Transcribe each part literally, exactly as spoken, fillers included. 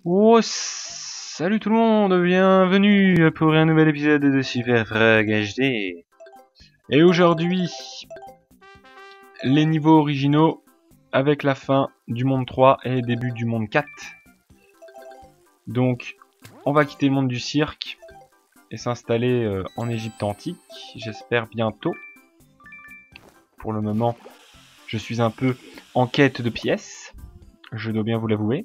Oh, salut tout le monde, bienvenue pour un nouvel épisode de Super Frog H D. Et aujourd'hui, les niveaux originaux avec la fin du monde trois et début du monde quatre. Donc, on va quitter le monde du cirque et s'installer euh, en Égypte antique, j'espère bientôt. Pour le moment, je suis un peu en quête de pièces, je dois bien vous l'avouer.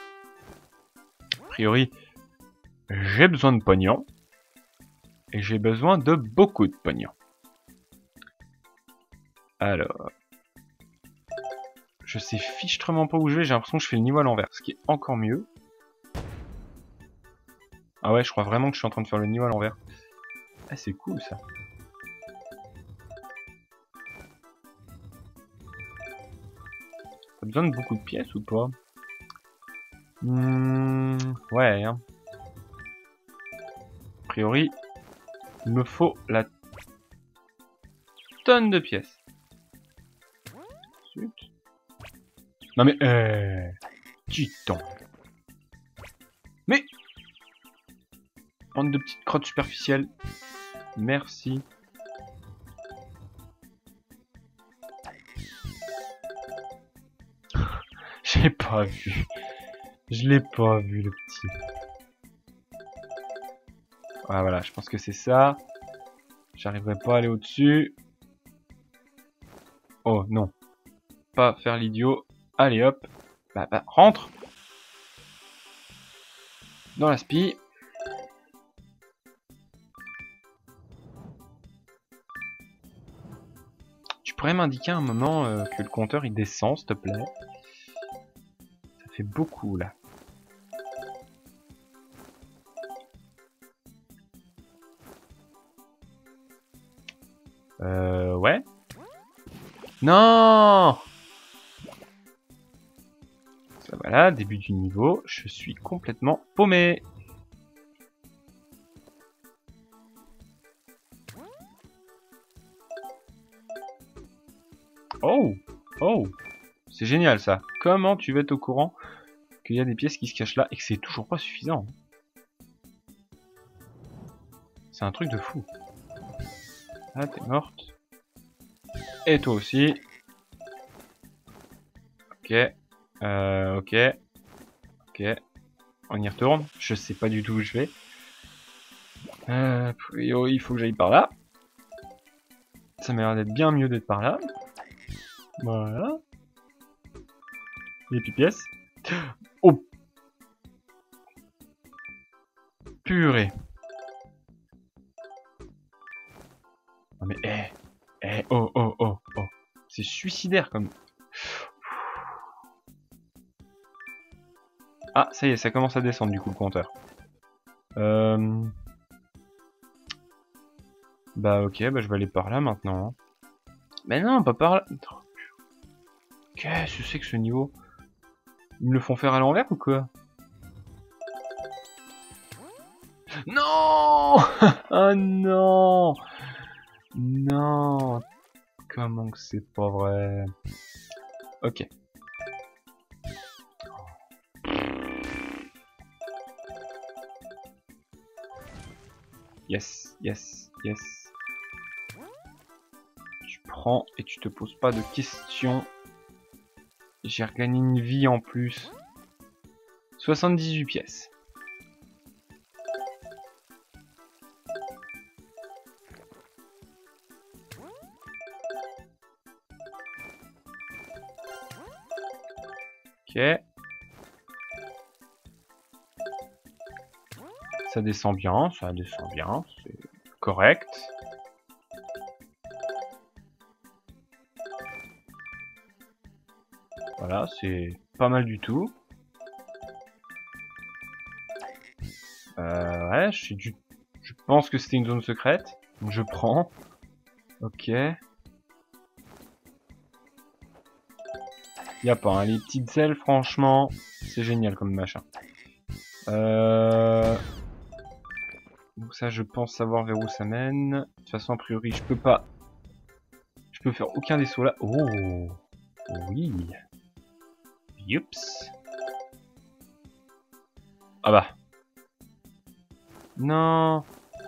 A priori, j'ai besoin de pognon. Et j'ai besoin de beaucoup de pognon. Alors... Je sais fichtrement pas où je vais, j'ai l'impression que je fais le niveau à l'envers, ce qui est encore mieux. Ah ouais, je crois vraiment que je suis en train de faire le niveau à l'envers. Ah, c'est cool ça. T'as besoin de beaucoup de pièces ou pas? Mmh, ouais, hein. A priori, il me faut la tonne de pièces. Zut. Non mais, euh... Titan. Mais... Bande de petites crottes superficielles. Merci. J'ai pas vu. Je l'ai pas vu le petit. Ah voilà, je pense que c'est ça. J'arriverai pas à aller au-dessus. Oh non. Pas faire l'idiot. Allez hop. Bah bah rentre. Dans la spie. Tu pourrais m'indiquer un moment euh, que le compteur il descend, s'il te plaît? Ça fait beaucoup là. Euh ouais. Non. Ça voilà, début du niveau, je suis complètement paumé. Oh, oh, c'est génial ça. Comment tu vas être au courant qu'il y a des pièces qui se cachent là et que c'est toujours pas suffisant? C'est un truc de fou. Ah, t'es morte. Et toi aussi. Ok. Euh, ok. Ok. On y retourne. Je sais pas du tout où je vais. Euh, il faut que j'aille par là. Ça m'a l'air d'être bien mieux d'être par là. Voilà. Les pièces. Oh. Purée. Non mais, eh. Eh, oh, oh, oh, oh. C'est suicidaire comme... Ah, ça y est, ça commence à descendre du coup le compteur. Euh... Bah ok, bah je vais aller par là maintenant. Mais non, pas par là. Qu'est-ce que c'est que ce niveau? Ils me le font faire à l'envers ou quoi? Non. Ah non. Non. Comment que c'est pas vrai? Ok. Yes, yes, yes. Tu prends et tu te poses pas de questions. J'ai regagné une vie en plus. soixante-dix-huit pièces. Ok. Ça descend bien, ça descend bien, c'est correct. Voilà, c'est pas mal du tout. Euh, ouais, je suis du... Je pense que c'était une zone secrète, donc je prends. Ok. Y'a pas, hein, les petites ailes, franchement, c'est génial comme machin. Euh... Donc ça, je pense savoir vers où ça mène. De toute façon, a priori, je peux pas... Je peux faire aucun des sauts là. Oh, oui. Youps. Ah bah. Non.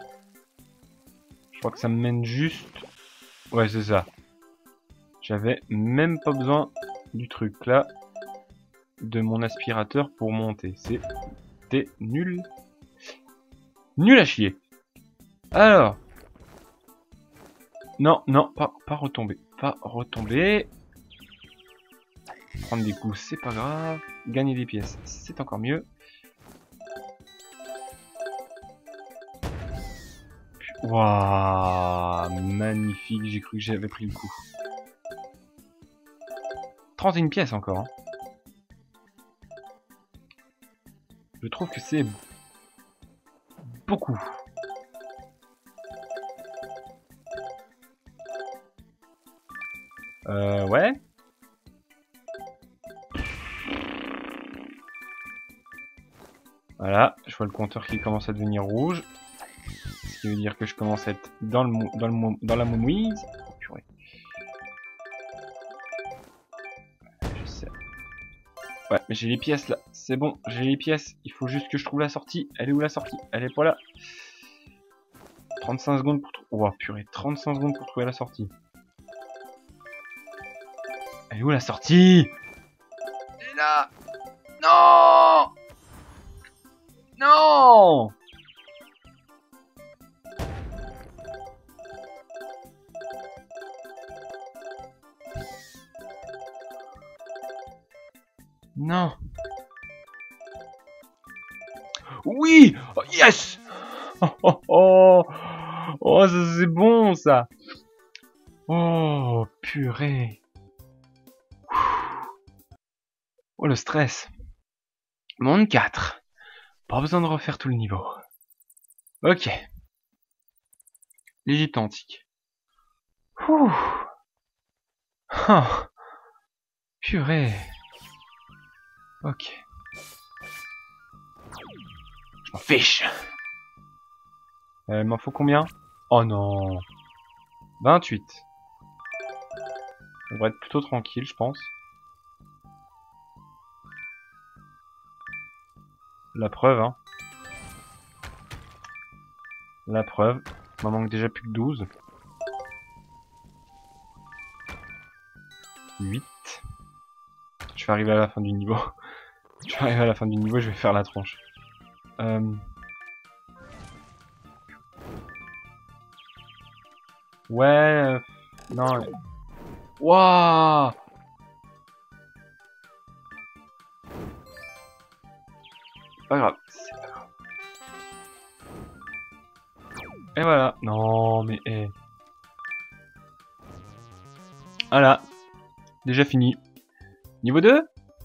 Je crois que ça me mène juste... Ouais, c'est ça. J'avais même pas besoin du truc là. De mon aspirateur pour monter. C'était nul. Nul à chier. Alors. Non, non, pas, pas retomber. Pas retomber. Prendre des coups, c'est pas grave. Gagner des pièces, c'est encore mieux. Waouh, magnifique, j'ai cru que j'avais pris le coup. trente et une pièces encore. Hein. Je trouve que c'est beaucoup. Euh, ouais. Voilà, je vois le compteur qui commence à devenir rouge. Ce qui veut dire que je commence à être dans, le, dans, le, dans la momouise. Oh, purée. Je sais. Ouais, mais j'ai les pièces là. C'est bon, j'ai les pièces. Il faut juste que je trouve la sortie. Elle est où la sortie? Elle est pas là. trente-cinq secondes pour trouver. Oh purée, trente-cinq secondes pour trouver la sortie. Elle est où la sortie? Elle est là. Non. Non. Non. Oui. Oh, yes. Oh, oh, oh. Oh, ça c'est bon ça. Oh, purée. Oh, le stress. Monde quatre. Pas besoin de refaire tout le niveau. Ok. L'Égypte antique. Ouh. Oh. Purée. Ok. Je m'en fiche. Euh, il m'en faut combien? Oh non. vingt-huit. On va être plutôt tranquille, je pense. La preuve, hein. La preuve. Il m'en manque déjà plus que douze. huit. Je vais arriver à la fin du niveau. Je vais arriver à la fin du niveau, je vais faire la tronche. Euh... Ouais... Euh... Non... Waouh. C'est pas grave, c'est pas grave. Et voilà. Non, mais... Eh. Voilà. Déjà fini. Niveau deux.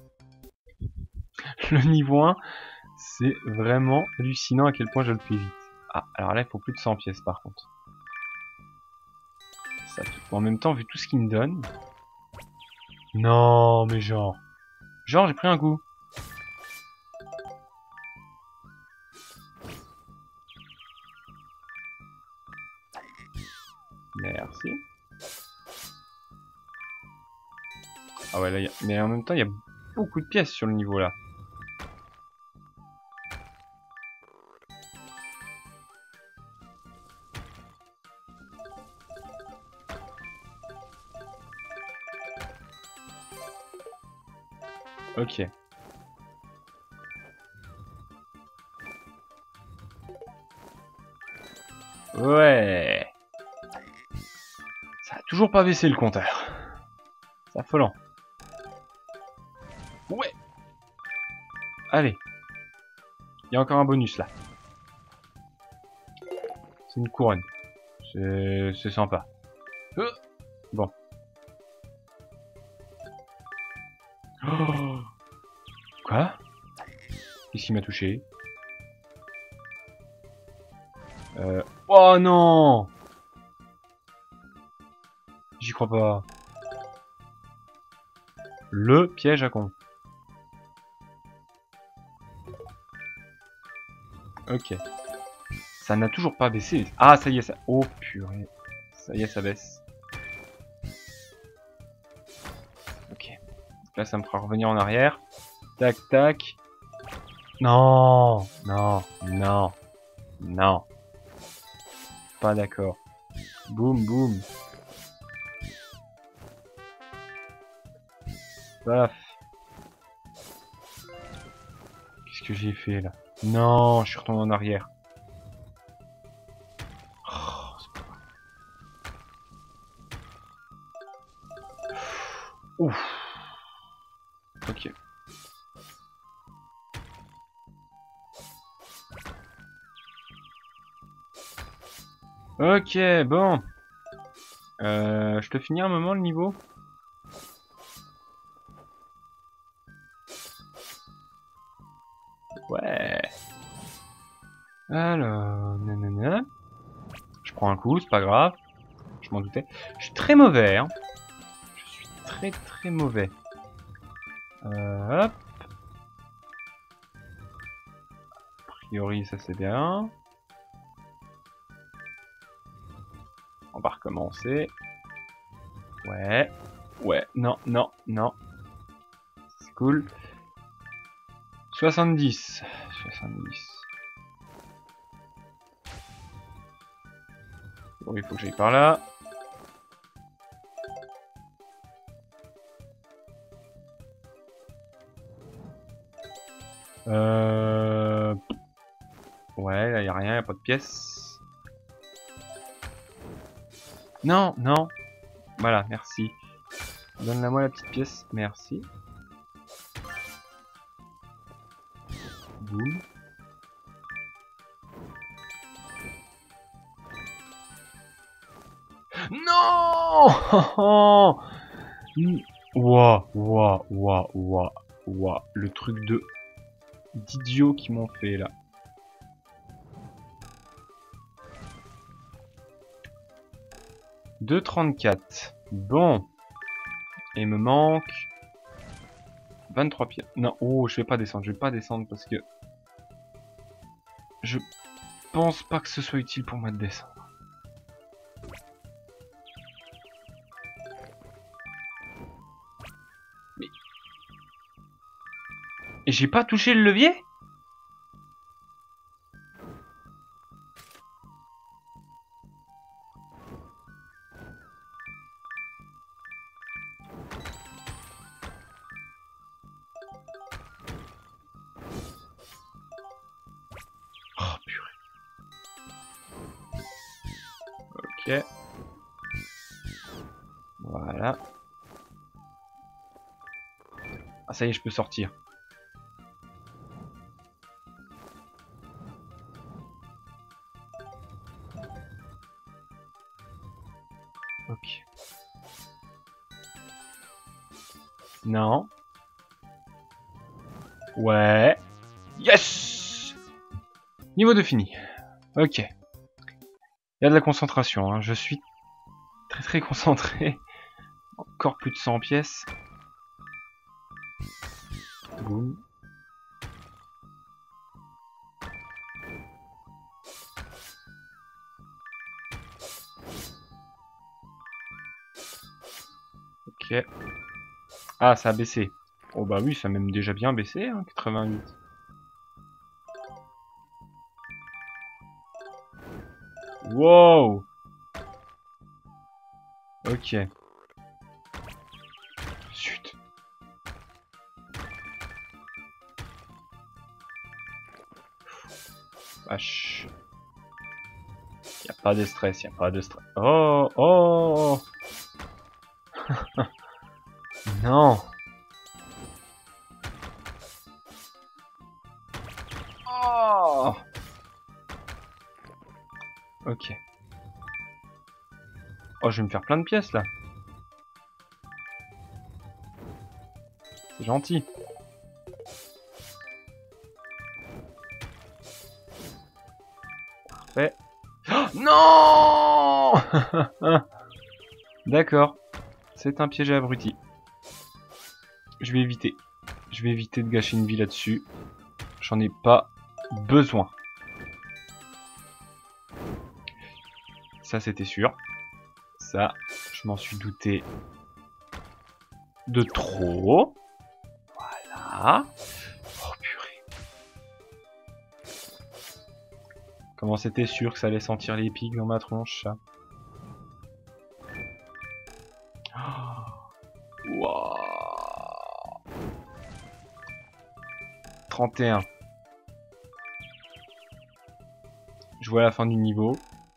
Le niveau un, c'est vraiment hallucinant à quel point je le fais vite. Ah, alors là, il faut plus de cent pièces par contre. Ça, en même temps, vu tout ce qu'il me donne... Non, mais genre... Genre, j'ai pris un coup. Merci. Ah ouais, là, y a... mais en même temps, il y a beaucoup de pièces sur le niveau là. Ok. Ouais. Ça a toujours pas baissé le compteur. C'est affolant. Ouais. Allez. Il y a encore un bonus là. C'est une couronne. C'est sympa. Euh. Bon. Oh. Quoi? Qu'est-ce qui m'a touché? euh... Oh non! J'y crois pas. Le piège à con. Ok. Ça n'a toujours pas baissé. Ah, ça y est, ça... Oh, purée. Ça y est, ça baisse. Ok. Là, ça me fera revenir en arrière. Tac, tac. Non, non, non, non. Pas d'accord. Boum, boum. Paf. Qu'est-ce que j'ai fait là? Non, je suis retourné en arrière. Oh, c'est pas grave. Ouf. Ok. Ok, bon. Euh, je te finis un moment le niveau. Ouais. Alors, nanana. Je prends un coup, c'est pas grave. Je m'en doutais. Je suis très mauvais, hein. Je suis très très mauvais. Euh, hop. A priori, ça c'est bien. On va recommencer. Ouais. Ouais. Non, non, non. C'est cool. soixante-dix. soixante-dix. Bon, il faut que j'aille par là. Euh... Ouais, là, y a rien, y a pas de pièces. Non, non. Voilà, merci. Donne-la moi la petite pièce, merci. Boum. Non. Ouah, ouah, ouah, ouah, ouah. Le truc de d'idiot qu'ils m'ont fait là. deux trente-quatre. Bon. Et il me manque vingt-trois pieds. Non, oh, je vais pas descendre, je vais pas descendre parce que je pense pas que ce soit utile pour moi de descendre. Mais... Et j'ai pas touché le levier? Oh purée. Ok. Voilà. Ah ça y est, je peux sortir. Ok. Non. Ouais. Yes! Niveau deux fini. Ok. Il y a de la concentration, hein. Je suis très très concentré. Encore plus de cent pièces. Boum. Ok. Ah, ça a baissé. Oh bah oui, ça a même déjà bien baissé, hein, quatre-vingt-huit. Wow! Ok. Chut. Vache. Y a pas de stress, y a pas de stress. Oh, oh! Non! Oh! Ok. Oh, je vais me faire plein de pièces là. C'est gentil. Parfait. Oh, non! D'accord. C'est un piège à abruti. Je vais éviter. Je vais éviter de gâcher une vie là-dessus. J'en ai pas besoin. Ça, c'était sûr. Ça, je m'en suis douté de trop. Voilà. Oh purée. Comment c'était sûr que ça allait sentir les pics dans ma tronche, ça. Oh. Wow. trente et un. Je vois la fin du niveau.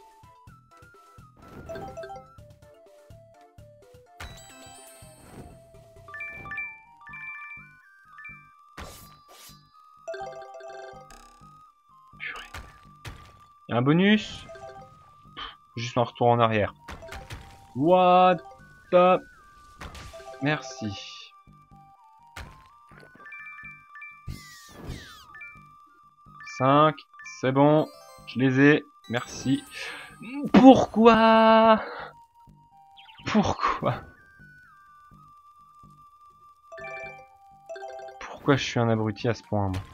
Purée. Il y a un bonus. Juste un retour en arrière. What the... Merci. cinq, c'est bon. Je les ai. Merci. Pourquoi? Pourquoi? Pourquoi je suis un abruti à ce point, moi?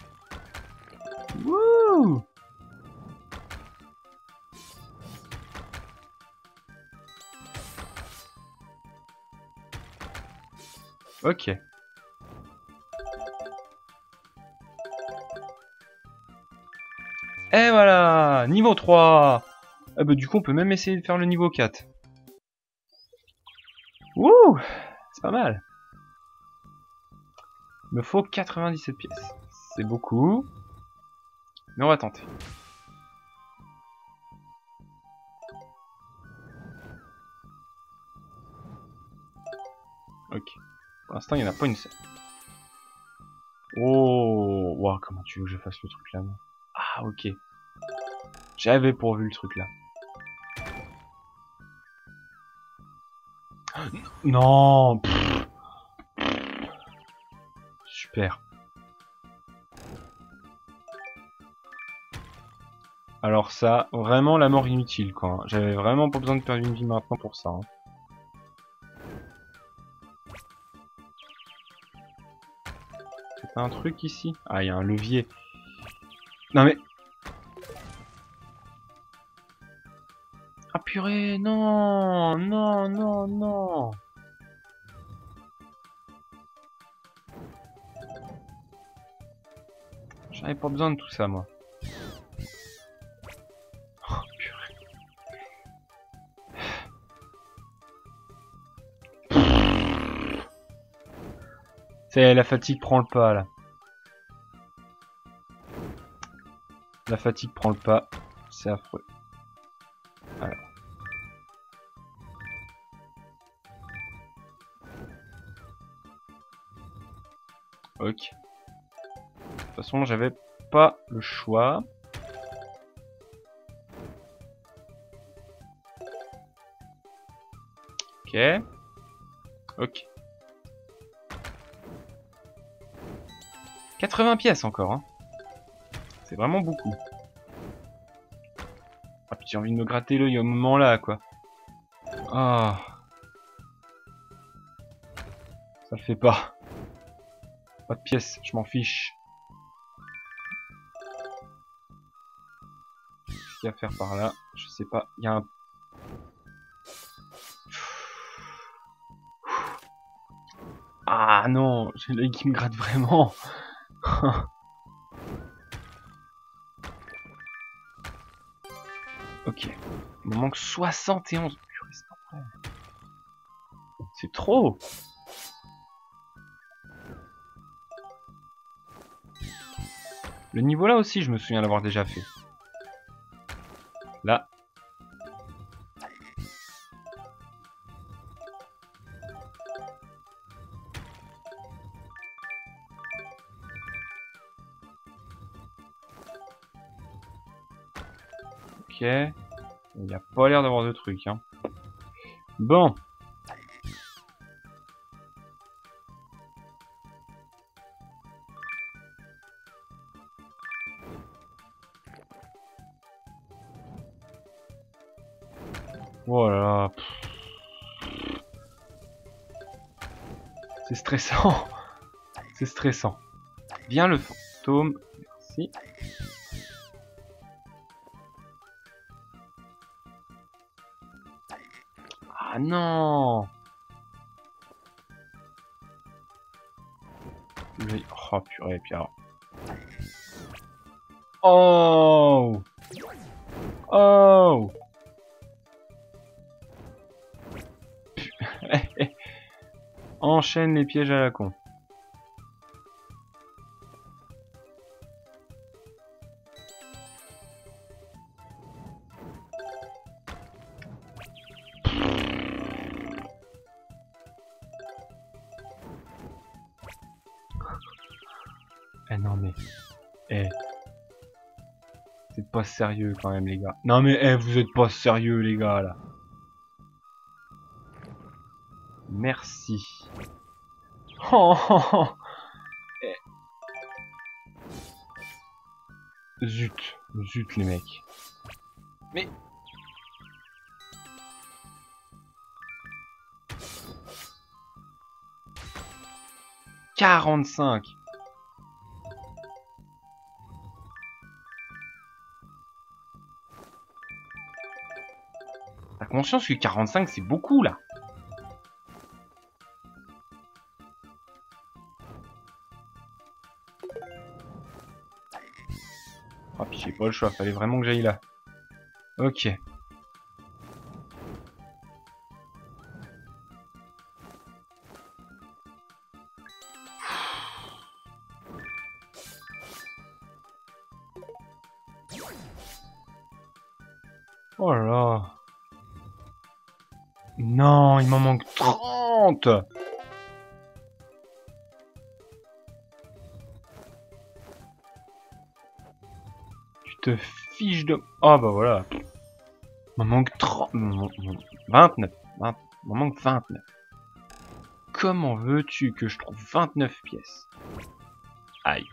Wouh! Ok. Et voilà! Niveau trois! Ah bah du coup on peut même essayer de faire le niveau quatre. Wouh! C'est pas mal. Il me faut quatre-vingt-dix-sept pièces. C'est beaucoup. Mais on va tenter. Ok. Pour l'instant il n'y en a pas une seule. Oh! Wow, comment tu veux que je fasse le truc là? Ah ok. J'avais pourvu le truc là. Non. Pff. Super. Alors ça, vraiment la mort inutile quoi. J'avais vraiment pas besoin de perdre une vie maintenant pour ça. Hein. C'est pas un truc ici? Ah, il y a un levier. Non mais... Ah purée, non, non, non, non. J'avais pas besoin de tout ça, moi. Oh, purée. C'est la fatigue prend le pas, là. La fatigue prend le pas. C'est affreux. Alors. Ok. De toute façon, j'avais pas le choix. Ok. Ok. quatre-vingts pièces encore, hein. C'est vraiment beaucoup. Ah, puis j'ai envie de me gratter l'œil au moment là, quoi. Ah. Ça le fait pas. Pas de pièces, je m'en fiche. Qu'est-ce qu'il y a à faire par là? Je sais pas. Il y a un... Ah non, j'ai l'œil qui me gratte vraiment. Ok. Il me manque soixante et onze. C'est trop. Le niveau là aussi, je me souviens l'avoir déjà fait. Là. Ok. Il n'y a pas l'air d'avoir de trucs. Hein. Bon. Voilà. C'est stressant. C'est stressant. Viens le fantôme. Merci. Ah non. Oh purée, puis alors. Oh. Oh. Enchaîne les pièges à la con. Eh non mais... Eh... C'est pas sérieux quand même les gars. Non mais eh, vous êtes pas sérieux les gars là. Merci. Oh, oh, oh. Eh. Zut. Zut les mecs. Mais... quarante-cinq. T'as conscience que quarante-cinq c'est beaucoup là. Ah puis j'ai pas le choix, fallait vraiment que j'aille là. Ok. Oh là là. Non, il m'en manque trente. Tu te fiches de... Oh bah voilà. Il m'en manque trente... vingt-neuf. vingt... Il m'en manque vingt-neuf. Comment veux-tu que je trouve vingt-neuf pièces? Aïe.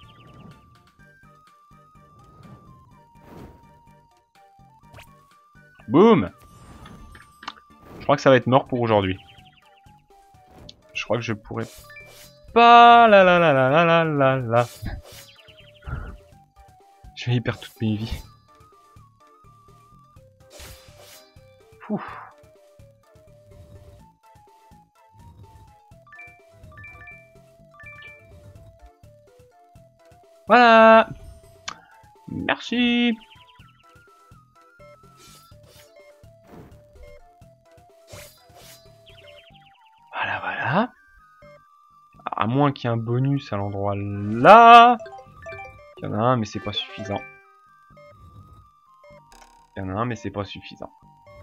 Boum. Je crois que ça va être mort pour aujourd'hui. Je crois que je pourrais pas... La la la la la la la la. Je vais y perdre toutes mes vies. Ouf. Voilà. Merci. Voilà, voilà. À moins qu'il y ait un bonus à l'endroit là. Il y en a un, mais c'est pas suffisant. Il y en a un, mais c'est pas suffisant.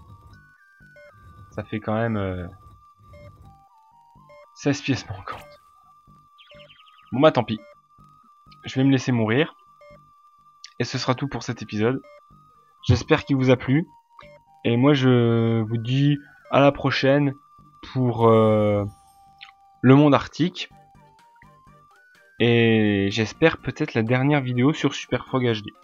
Ça fait quand même euh, seize pièces manquantes. Bon bah tant pis. Je vais me laisser mourir. Et ce sera tout pour cet épisode. J'espère qu'il vous a plu. Et moi je vous dis à la prochaine pour euh, le monde arctique. Et j'espère peut-être la dernière vidéo sur Super Frog H D.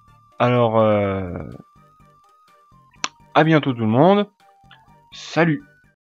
Alors, euh, à bientôt tout le monde. Salut!